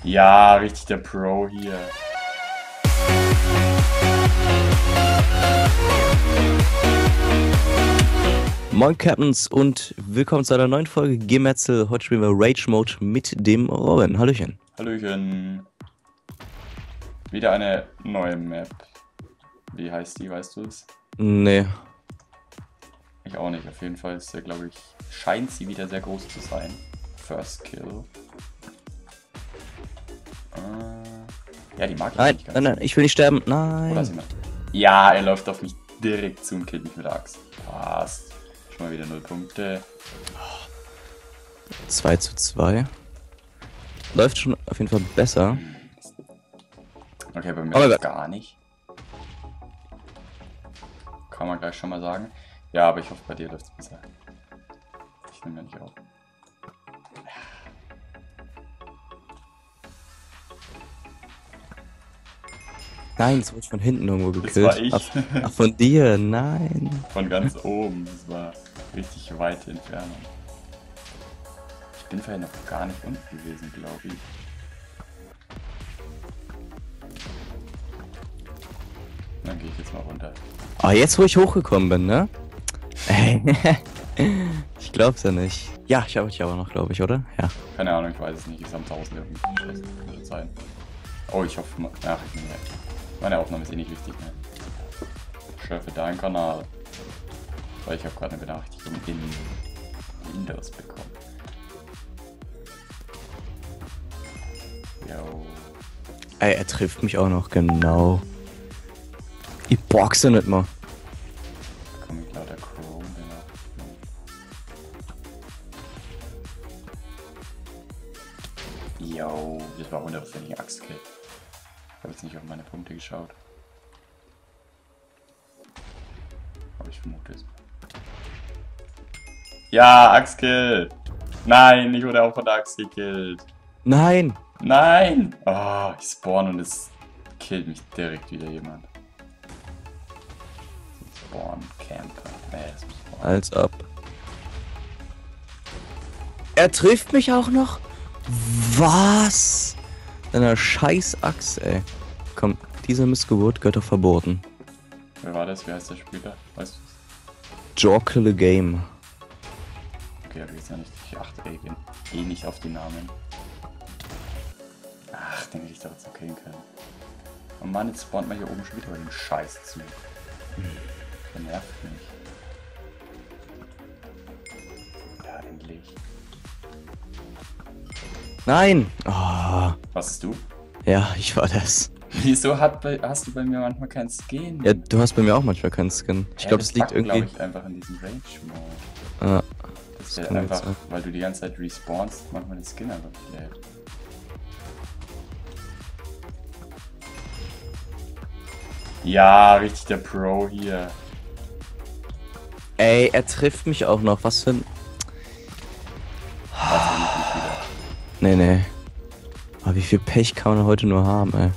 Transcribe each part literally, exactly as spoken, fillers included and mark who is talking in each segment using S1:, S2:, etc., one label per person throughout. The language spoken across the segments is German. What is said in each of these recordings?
S1: Ja, richtig der Pro hier.
S2: Moin Captains und willkommen zu einer neuen Folge Gemetzel. Heute spielen wir Rage Mode mit dem Robin. Hallöchen.
S1: Hallöchen. Wieder eine neue Map. Wie heißt die, weißt du es?
S2: Nee.
S1: Ich auch nicht. Auf jeden Fall ist der, glaube ich, scheint sie wieder sehr groß zu sein. First Kill. Äh, ja, die mag ich
S2: Nein,
S1: nicht ganz.
S2: nein, nein, ich will nicht sterben.
S1: Oder ist
S2: Nein.
S1: jemand? Ja, er läuft auf mich direkt zu und killt mich mit der Axt. Passt. Schon mal wieder null Punkte.
S2: zwei zu zwei. Läuft schon auf jeden Fall besser.
S1: Okay, bei mir
S2: Oh mein
S1: läuft
S2: Gott.
S1: gar nicht. Kann man gleich schon mal sagen. Ja, aber ich hoffe, bei dir läuft es besser. Ich nehme ja nicht auf.
S2: Nein, es wurde von hinten irgendwo
S1: Das
S2: gekillt.
S1: war ich.
S2: Ach, ach, von dir, nein.
S1: Von ganz oben. Das war richtig weite Entfernung. Ich bin vorher noch gar nicht unten gewesen, glaube ich. Dann gehe ich jetzt mal runter.
S2: Ah, jetzt wo ich hochgekommen bin, ne? Ich glaub's ja nicht. Ja, ich habe dich aber noch, glaube ich, oder? Ja.
S1: Keine Ahnung, ich weiß es nicht. Ich habe tausend irgendwie geschossen. Kann sein. Oh, ich hoffe mal. Ach, ich nehme meine Aufnahme ist eh nicht wichtig, ne? Schau für deinen Kanal. Weil ich habe gerade eine Benachrichtigung in Windows bekommen. Yo.
S2: Ey, er trifft mich auch noch, genau. Ich boxe nicht mal.
S1: Da komme ich lauter Chrome, genau. Yo, das war hundertprozentig ein Axtkill. Ich habe jetzt nicht auf meine Punkte geschaut. Aber ich vermute es. Ja, Axtkill! Nein, ich wurde auch von der Axt gekillt.
S2: Nein!
S1: Nein! Oh, ich spawn und es killt mich direkt wieder jemand. Spawn, Camper. Nee, das muss spawn.
S2: Als ob. Er trifft mich auch noch? Was? Deine scheiß Axt, ey. Komm, diese Missgeburt gehört doch verboten.
S1: Wer war das? Wie heißt der Spieler? Weißt du es?
S2: Jorkle the Game.
S1: Okay, aber jetzt ja nicht. Ich achte eh, eh nicht auf die Namen. Ach, den hätte ich doch jetzt noch killen können. Oh Mann, jetzt spawnt man hier oben schon wieder bei dem Scheiß zu. Der nervt mich. Ja, endlich.
S2: Nein! Oh,
S1: Was bist du?
S2: ja, ich war das.
S1: Wieso hat bei, hast du bei mir manchmal keinen Skin?
S2: Ja, du hast bei mir auch manchmal keinen Skin. Ich
S1: Hä,
S2: glaube, das liegt
S1: buggt,
S2: irgendwie.
S1: glaub ich, einfach in diesem Range-Mode.
S2: Ah,
S1: Das
S2: das
S1: wäre
S2: kann
S1: einfach,
S2: gut sein.
S1: weil du die ganze Zeit respawnst, manchmal den Skin einfach nicht lädt. Ja, richtig der Pro hier.
S2: Ey, er trifft mich auch noch. Was für ein.
S1: Warte, nicht mich wieder.
S2: Nee, nee. Aber wie viel Pech kann man heute nur haben, ey.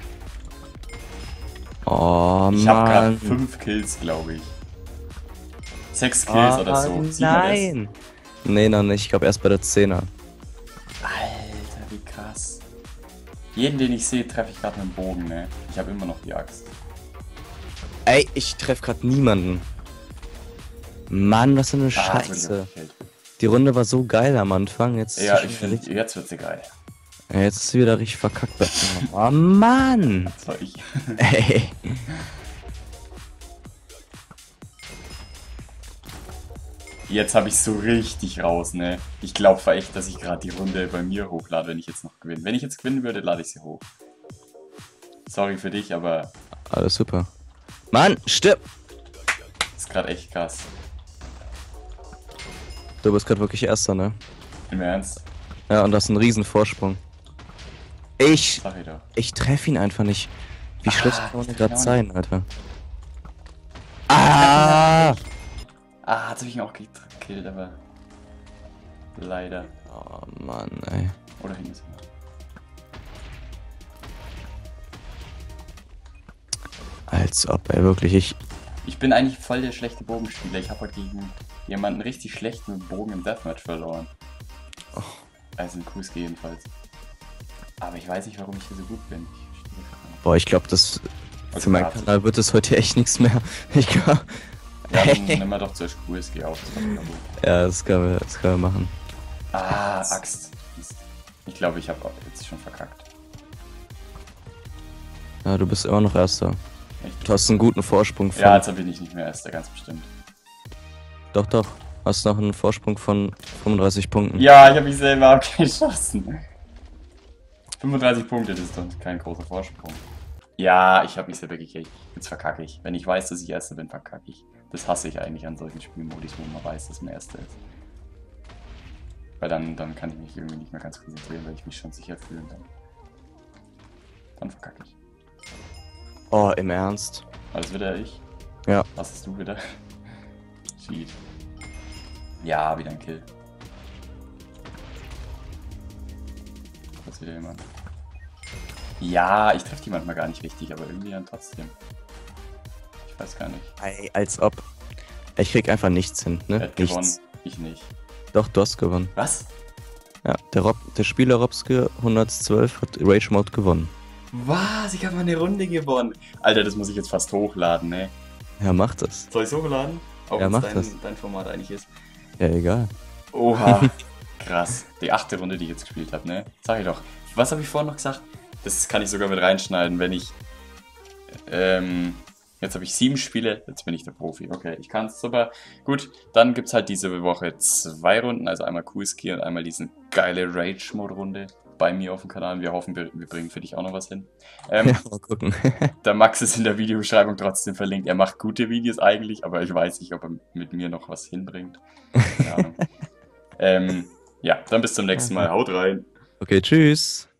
S2: Oh,
S1: Ich habe gerade
S2: Mann.
S1: fünf Kills, glaube ich. Sechs Kills
S2: Ah,
S1: oder so. Sieht man
S2: nein! Nee, noch nicht. Ich glaube erst bei der Zehner.
S1: das? Alter, wie krass. Jeden, den ich sehe, treffe ich gerade mit dem Bogen, ne? Ich habe immer noch die Axt.
S2: Ey, ich treffe gerade niemanden. Mann, was für eine
S1: Ah, jetzt bin ich
S2: Scheiße.
S1: auch gekillt.
S2: Die Runde war so geil am Anfang. Jetzt ist
S1: Ja,
S2: sie
S1: ich
S2: schon
S1: finde,
S2: richtig,
S1: jetzt wird sie geil.
S2: ja, jetzt ist sie wieder richtig verkackt. Oh Mann!
S1: Das war ich.
S2: Ey.
S1: Jetzt habe ich so richtig raus, ne? Ich glaube echt, dass ich gerade die Runde bei mir hochlade, wenn ich jetzt noch gewinne. Wenn ich jetzt gewinnen würde, lade ich sie hoch. Sorry für dich, aber
S2: Alles super. Mann, stirb!
S1: das ist gerade echt krass.
S2: Du bist gerade wirklich Erster, ne?
S1: Im Ernst?
S2: Ja, und das ist ein Riesenvorsprung. Ich,
S1: Sag ich doch.
S2: ich treffe ihn einfach nicht. Wie schlecht kann man
S1: ich
S2: denn
S1: treff
S2: gerade
S1: ihn auch
S2: sein, Alter? Ah!
S1: Ah, jetzt habe ich ihn auch gekillt, aber leider.
S2: Oh Mann, ey.
S1: Oder hinten.
S2: Als ob, ey, wirklich, ich...
S1: Ich bin eigentlich voll der schlechte Bogenspieler. Ich habe heute gegen jemanden richtig schlecht mit Bogen im Deathmatch verloren.
S2: Oh.
S1: Also in Q S G jedenfalls. Aber ich weiß nicht, warum ich hier so gut bin. Ich verstehe das gar nicht.
S2: Boah, ich glaube, das
S1: Also
S2: für meinen
S1: warte.
S2: Kanal wird es heute echt nichts mehr. Ich glaube.
S1: Ja, dann nimm mal doch zuerst Q S G auf. Das war schon gut.
S2: Ja, das können wir, das können wir machen.
S1: Ah, Axt. Mist. Ich glaube, ich habe jetzt schon verkackt.
S2: Ja, du bist immer noch Erster.
S1: Echt?
S2: Du hast einen guten Vorsprung von.
S1: Ja, jetzt bin ich nicht mehr Erster, ganz bestimmt.
S2: Doch, doch. Hast noch einen Vorsprung von fünfunddreißig Punkten.
S1: Ja, ich habe mich selber abgeschossen. fünfunddreißig Punkte, das ist dann kein großer Vorsprung. Ja, ich habe mich selber gekriegt. Jetzt verkacke ich. Wenn ich weiß, dass ich Erster bin, verkacke ich. Das hasse ich eigentlich an solchen Spielmodis, wo man weiß, dass man Erster ist. Weil dann, dann kann ich mich irgendwie nicht mehr ganz konzentrieren, weil ich mich schon sicher fühle. Und dann, dann verkacke ich.
S2: Oh, im Ernst?
S1: War das wieder ich?
S2: Ja.
S1: Was hast du wieder? Cheat. Ja, wieder ein Kill. Das ist wieder jemand. Ja, ich treffe die manchmal gar nicht richtig, aber irgendwie dann trotzdem. Ich weiß gar nicht.
S2: Ey, als ob. Ich krieg einfach nichts hin,
S1: Wer
S2: ne?
S1: hat gewonnen?
S2: Nichts.
S1: Ich nicht.
S2: Doch, du hast gewonnen.
S1: Was?
S2: Ja, der, Rob, der Spieler Robske hundertzwölf hat Rage Mode gewonnen.
S1: Was? Ich habe mal eine Runde gewonnen. Alter, das muss ich jetzt fast hochladen, ne?
S2: Ja, mach das.
S1: Soll ich es hochladen? Auch
S2: Ja,
S1: wenn
S2: mach
S1: dein,
S2: das.
S1: dein Format eigentlich ist.
S2: Ja, egal.
S1: Oha. Krass. Die achte Runde, die ich jetzt gespielt habe, ne? Sag ich doch. Was habe ich vorhin noch gesagt? Das kann ich sogar mit reinschneiden, wenn ich... Ähm... Jetzt habe ich sieben Spiele, jetzt bin ich der Profi. Okay, ich kann es super. Gut, dann gibt es halt diese Woche zwei Runden, also einmal Q S G und einmal diese geile Rage-Mode-Runde bei mir auf dem Kanal. Wir hoffen, wir, wir bringen für dich auch noch was hin. Ähm,
S2: Ja, mal gucken.
S1: Der Max ist in der Videobeschreibung trotzdem verlinkt. Er macht gute Videos eigentlich, aber ich weiß nicht, ob er mit mir noch was hinbringt. Keine Ahnung. ähm, ja, dann bis zum nächsten Mal. Haut rein.
S2: Okay, tschüss.